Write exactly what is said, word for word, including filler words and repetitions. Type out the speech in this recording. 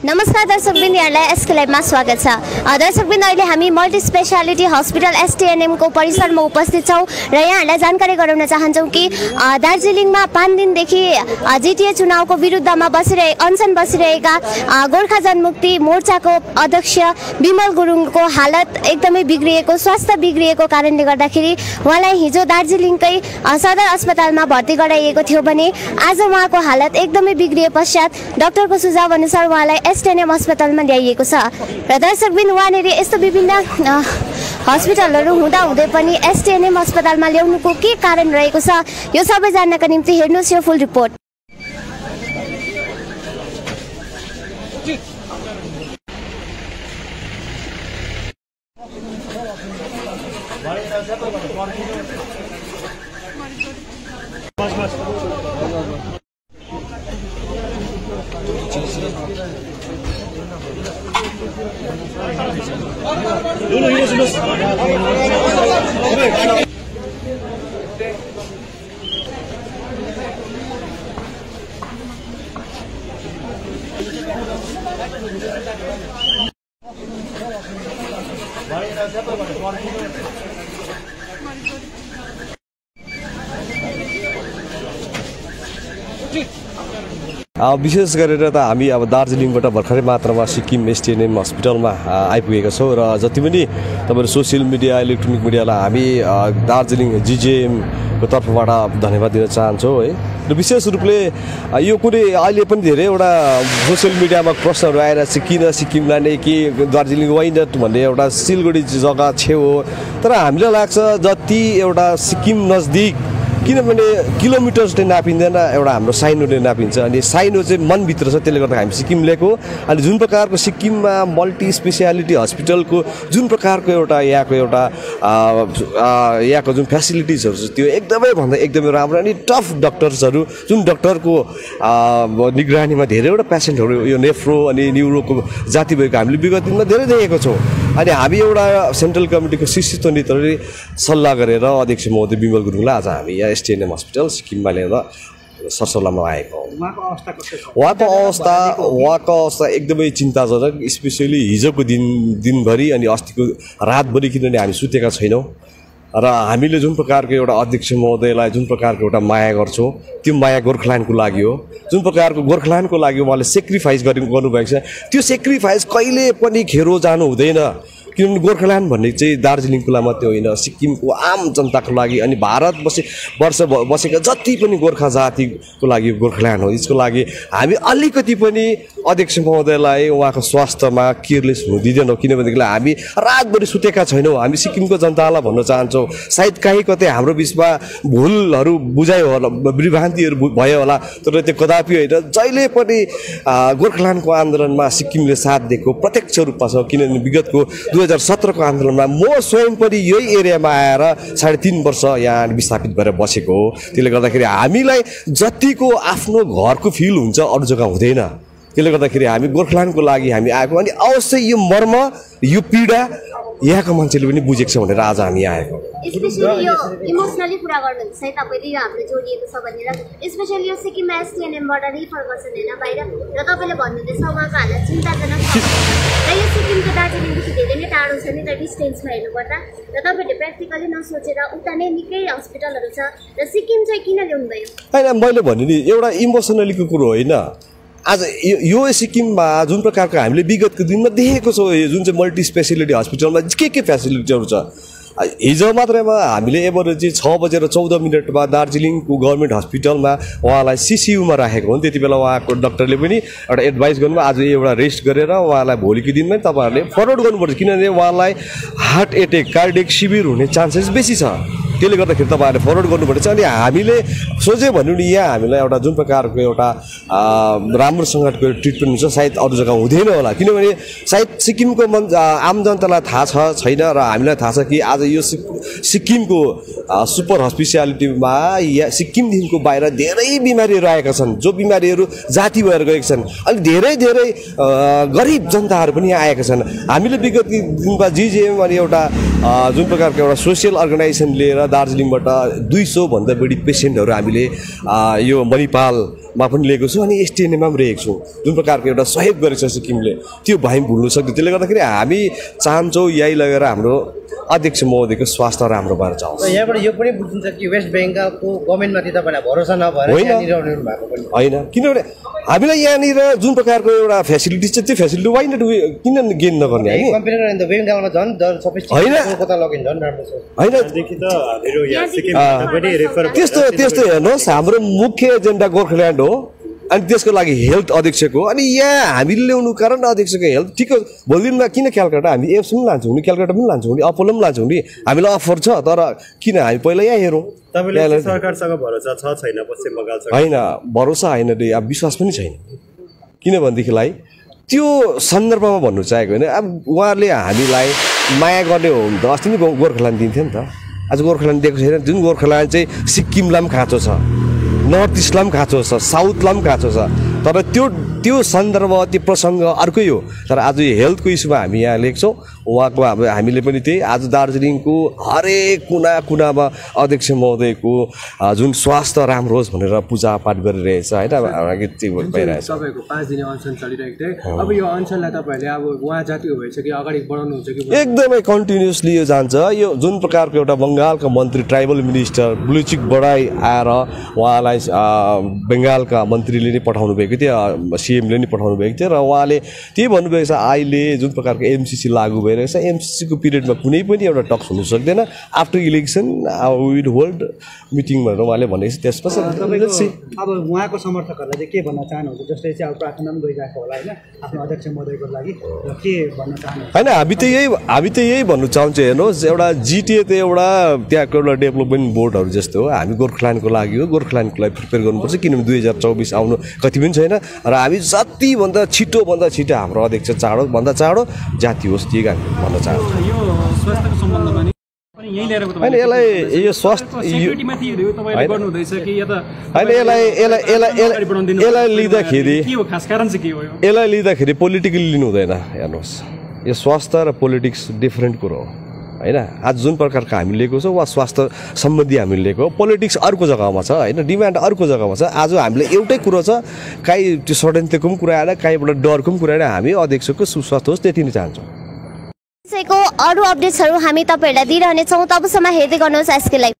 नमस्कार दर्शकवृन्द, यहाँलाई एसके लाइभमा स्वागत छ। दर्शकवृन्द, अहिले हामी मल्टी स्पेशालिटी हस्पिटल एसटीएनएम को परिसरमा उपस्थित छौँ र यहाँहरूलाई जानकारी गराउन चाहन्छौँ कि दार्जिलिङमा पाँच दिनदेखि जिटिए चुनावको विरुद्धमा बसिरहे अनसन बसिरहेका गोर्खा जनमुक्ति मोर्चाको अध्यक्ष विमल गुरुङको हालत एकदमै बिग्रिएको, स्वास्थ्य बिग्रिएको कारणले गर्दाखेरि उहाँलाई हिजो दार्जिलिङकै सदर अस्पतालमा भर्ती गराइएको थियो भने आज उहाँको हालत एकदमै बिग्रिए पश्चात डाक्टरको सुझाव अनुसार उहाँलाई एसटीएनएम अस्पतालमा ल्याइएको छ। र दर्शकबिन, उहाँनिर यस्तो विभिन्न हस्पिटलहरू हुँदा हुँदै पनि एसटीएनएम अस्पतालमा ल्याउनुको के कारण रहेको छ, यो सबै जान्नका निम्ति हेर्नुहोस् यो फुल रिपोर्ट। विशेष गरेर त हामी अब दार्जिलिङबाट भर्खरै मात्रामा सिक्किम एसटीएनएम हस्पिटलमा आइपुगेका छौँ र जति पनि तपाईँहरू सोसियल मिडिया इलेक्ट्रोनिक मिडियालाई हामी दार्जिलिङ जिजेएमको तर्फबाट धन्यवाद दिन चाहन्छौँ है। र विशेष रूपले यो कुनै अहिले पनि धेरैवटा सोसियल मिडियामा प्रश्नहरू आइरहेको छ, किन सिक्किम लाने, कि दार्जिलिङ वाइनट भन्ने एउटा सिलगढी जग्गा छेउ हो। तर हामीलाई लाग्छ जति एउटा सिक्किम नजदिक, किनभने किलोमिटर चाहिँ नापिँदैन, एउटा हाम्रो साइनोले नापिन्छ अनि साइनो चाहिँ मनभित्र छ, त्यसले गर्दा हामी सिक्किम ल्याएको। अनि जुन प्रकारको सिक्किममा मल्टी स्पेसियालिटी हस्पिटलको जुन प्रकारको एउटा यहाँको एउटा यहाँको जुन फेसिलिटिजहरू छ त्यो एकदमै भन्दा एकदमै राम्रो अनि टफ डक्टर्सहरू, जुन डक्टरको निगरानीमा धेरैवटा पेसेन्टहरू यो नेफ्रो अनि न्युरोको जाति भएको हामीले विगत दिनमा धेरै देखेको छौँ। अनि हामी एउटा सेन्ट्रल कमिटीको शिक्षित नेतृत्वले सल्लाह गरेर अध्यक्ष महोदय विमल गुरुङलाई आज हामी यहाँ एसटीएनएम हस्पिटल सिक्किममा ल्याउँदा सरसल्लाहमा आएको। उहाँको अवस्था उहाँको अवस्था एकदमै चिन्ताजनक, स्पेसली हिजोको दिन दिनभरि अनि अस्तिको रातभरि, किनभने हामी सुतेका छैनौँ र हामीले जुन प्रकारको एउटा अध्यक्ष महोदयलाई जुन प्रकारको एउटा माया गर्छौँ त्यो माया गोर्खाल्यान्डको लागि हो। जुन प्रकारको गोर्खाल्यान्डको लागि उहाँले सेक्रिफाइस गरि गर्नुभएको छ, त्यो सेक्रिफाइस कहिले पनि खेरो जानु हुँदैन। किनभने गोर्खाल्यान्ड भन्ने चाहिँ दार्जिलिङको लागि मात्रै होइन, सिक्किमको आम जनताको लागि अनि भारत बसे वर्ष बसेका जति पनि गोर्खा जातिको लागि गोर्खाल्यान्ड हो। यसको लागि हामी अलिकति पनि अध्यक्ष महोदयलाई उहाँको स्वास्थ्यमा केयरलेस हुनु दिँदैनौँ, किनभनेदेखिलाई हामी रातभरि सुतेका छैनौँ। हामी सिक्किमको जनतालाई भन्न चाहन्छौँ, सायद कहीँ कतै हाम्रो बिचमा भुलहरू बुझायो होला, विभ्रान्तिहरू भयो होला, तर त्यो कदापि होइन। जहिले पनि गोर्खाल्यान्डको आन्दोलनमा सिक्किमले साथ दिएको प्रत्यक्ष रूपमा छ, किनभने विगतको दुई हजार सत्रको आन्दोलनमा म स्वयं पनि यही एरियामा आएर साढे तीन वर्ष यहाँ विस्थापित भएर बसेको हो। त्यसले गर्दाखेरि हामीलाई जतिको आफ्नो घरको फिल हुन्छ अरू जग्गा हुँदैन। त्यसले गर्दाखेरि हामी गोर्खाल्यान्डको लागि हामी आएको अनि अवश्य यो मर्म यो पीडा यहाँको मान्छेले पनि बुझेको छ भनेर आज हामी आएको। स्पेशली यो इमोसनली कुरा गर्नुहुन्छ है तपाईले, यो हाम्रो जोडिएको छ भनेर, स्पेशली यो सिक्किममा एसटीएनएमबाट रिफर गर्छन् हैन बाहिर, र तपाईले भन्नुहुँदैछ उहाँको हालत चिन्ताजनक छ र यो सिक्किमको दार्जिलिङदेखि धेरै नै टाढो छ नि त डिस्टेन्समा हेर्नुपर्दा, र तपाईँले प्र्याक्टिकली नसोचेर उता नै निकै हस्पिटलहरू छ र सिक्किम चाहिँ किन ल्याउनु भयो? होइन, मैले भने नि एउटा इमोसनलीको कुरो होइन। आज यो सिक्किममा जुन प्रकारको हामीले विगतको दिनमा देखेको छौँ, यो जुन चाहिँ मल्टी स्पेसियालिटी हस्पिटलमा के के फेसिलिटीहरू छ। हिजो मात्रैमा हामीले एमर्जेन्सी छ बजेर चौध मिनटमा दार्जिलिङको गभर्मेन्ट हस्पिटलमा उहाँलाई सिसियुमा राखेको हो। त्यति बेला उहाँको डक्टरले पनि एउटा एडभाइस गर्नुभयो, आज एउटा रेस्ट गरेर उहाँलाई भोलिको दिनमै तपाईँहरूले फरवर्ड गर्नुपर्छ, किनभने उहाँलाई हार्ट एटेक कार्डियक शिविर हुने चान्सेस बेसी छ। त्यसले गर्दाखेरि तपाईँहरूले फरवर्ड गर्नुपर्छ। अनि हामीले सोचे भन्नु नि यहाँ हामीलाई एउटा जुन प्रकारको एउटा राम्रोसँगको ट्रिटमेन्ट हुन्छ सायद अरू जग्गा हुँदैन होला, किनभने सायद सिक्किमको मन आम जनतालाई थाहा छ छैन र हामीलाई थाहा छ कि आज यो सिक्किमको सुपर हस्पिटालिटीमा या सिक्किमदेखिको बाहिर धेरै बिमारीहरू आएका छन्, जो बिमारीहरू जाति भएर गएका छन्। अनि धेरै धेरै गरिब जनताहरू पनि यहाँ आएका छन्। हामीले विगत दिनमा जिजिएम अनि एउटा जुन प्रकारको एउटा सोसियल अर्गनाइजेसन लिएर दार्जिलिङबाट दुई सौ भन्दा बढी पेसेन्टहरू हामीले यो मणिपाल मा पनि लिएको छु अनि एसटिएनएममा पनि रहेको छु जुन प्रकारको एउटा सहयोग गरेको छ सिक्किमले त्यो भाइ भुल्नु सक्दैन त्यसले गर्दाखेरि हामी चाहन्छौँ यही लगेर हाम्रो अध्यक्ष महोदयको स्वास्थ्य राम्रो भएर जाओस् यहाँबाट यो पनि बुझ्नुहुन्छ कि वेस्ट बेङ्गालको गभर्मेन्टमाथि तपाईँलाई भरोसा नभएर यहाँनिर आउनु भएको पनि होइन किनभने हामीलाई यहाँनिर जुन प्रकारको एउटा फेसिलिटी छ त्यो फेसिलिटी वाइ नट किन गेन नगर्ने हामी कम्पेयर गरेर त बेङ्गालमा झन् सबै होइन कता लगिन झन् राम्रो छ होइन त्यस्तो त्यस्तो हेर्नुहोस् हाम्रो मुख्य एजेन्डा गोर्खाल्यान्ड हो अनि त्यसको लागि हेल्थ अध्यक्षको अनि यहाँ हामीले ल्याउनु कारण अध्यक्षको हेल्थ ठिक हो भोलि दिनमा किन क्यालकाटा हामी एम्स पनि लान्छौँ नि क्यालकाटा पनि लान्छौँ नि अपोलो पनि लान्छौँ नि हामीलाई अफर छ तर किन हामी पहिला यहाँ हेरौँ तपाईँले सरकारसँग भरोसा छ छैन पश्चिम बङ्गालसँग होइन भरोसा होइन रे अब विश्वास पनि छैन किनभनेदेखिलाई त्यो सन्दर्भमा भन्नु चाहेको होइन अब उहाँहरूले हामीलाई माया गर्ने हो भने त अस्ति नै गोर्खाल्यान्ड दिन्थ्यो नि त आज गोर्खाल्यान्ड दिएको छैन जुन गोर्खाल्यान्ड चाहिँ सिक्किमलाई पनि खाँचो छ नर्थ इस्टलाई पनि खाँचो छ साउथलाई पनि खाँचो छ तर त्यो त्यो सन्दर्भ त्यो प्रसङ्ग अर्कै हो तर आज यो हेल्थको इस्युमा हामी यहाँ लिएको छौँ उहाँको अब हामीले पनि त्यही आज दार्जिलिङको हरेक कुना कुनामा अध्यक्ष महोदयको जुन स्वास्थ्य राम्रो होस् भनेर पूजापाठ गरिरहेछ होइन भइरहेछ तपाईँको पाँच दिने अनसन चलिरहेको थियो अब यो अनसनलाई तपाईँहरूले अब उहाँ जाति भएछ कि अगाडि बढाउनुहुन्छ कि एकदमै कन्टिन्युसली यो जान्छ यो जुन प्रकारको एउटा बङ्गालका मन्त्री ट्राइबल मिनिस्टर ब्लुचिक बढाई आएर उहाँलाई बङ्गालका मन्त्रीले नै पठाउनु भएको थियो सिएमले नै पठाउनु भएको थियो र उहाँले त्यही भन्नुभएको छ अहिले जुन प्रकारको एमसिसी लागू भइरहेको छ एमसिसीको पिरियडमा कुनै पनि एउटा टक्स हुनु सक्दैन after election will hold meeting भनेर उहाँले भनेको छ त्यसपछि अब उहाँको समर्थकहरूलाई चाहिँ के भन्न चाहनुहुन्छ जस्तै चाहिँ अब प्रार्थना पनि गइरहेको होला होइन आफ्नो अध्यक्ष महोदयको लागि र के भन्न चाहनुहुन्छ होइन हामी त यही हामी त यही भन्नु चाहन्छौँ हेर्नुहोस् एउटा जिटिए त एउटा त्यहाँको एउटा डेभलपमेन्ट बोर्डहरू जस्तो हो हामी गोर्खाल्यान्डको लागि हो गोर्खाल्यान्डको लागि प्रिपेयर गर्नुपर्छ किनभने दुई हजार चौबिस आउनु कति पनि छैन र हामी जतिभन्दा छिटोभन्दा छिटो हाम्रो अध्यक्ष चाँडो भन्दा चाँडो जाति होस् त्यही हामी भन्न चाहन्छौँ होइन यसलाई यो स्वास्थ्य होइन यसलाई यसलाई यसलाई यसलाई लिँदाखेरि यसलाई लिँदाखेरि पोलिटिकली लिनु हुँदैन हेर्नुहोस् यो स्वास्थ्य र पोलिटिक्स डिफ्रेन्ट कुरो हो होइन आज जुन प्रकारको हामी लिएको छौँ वा स्वास्थ्य सम्बन्धी हामीले लिएको पोलिटिक्स अर्को जग्गामा छ होइन डिमान्ड अर्को जग्गामा छ आज हामीले एउटै कुरो छ काहीँ त्यो षड्यन्त्रको पनि कुरा आएर काहीँबाट डरको पनि कुरा आएर हामी अध्यक्षको सुस्वास्थ्य होस् त्यति नै चाहन्छौँ अरू अपडेट्सहरू हामी तपाईँहरूलाई दिइरहनेछौँ तबसम्म हेर्दै गर्नुहोस् एसके लाइभ।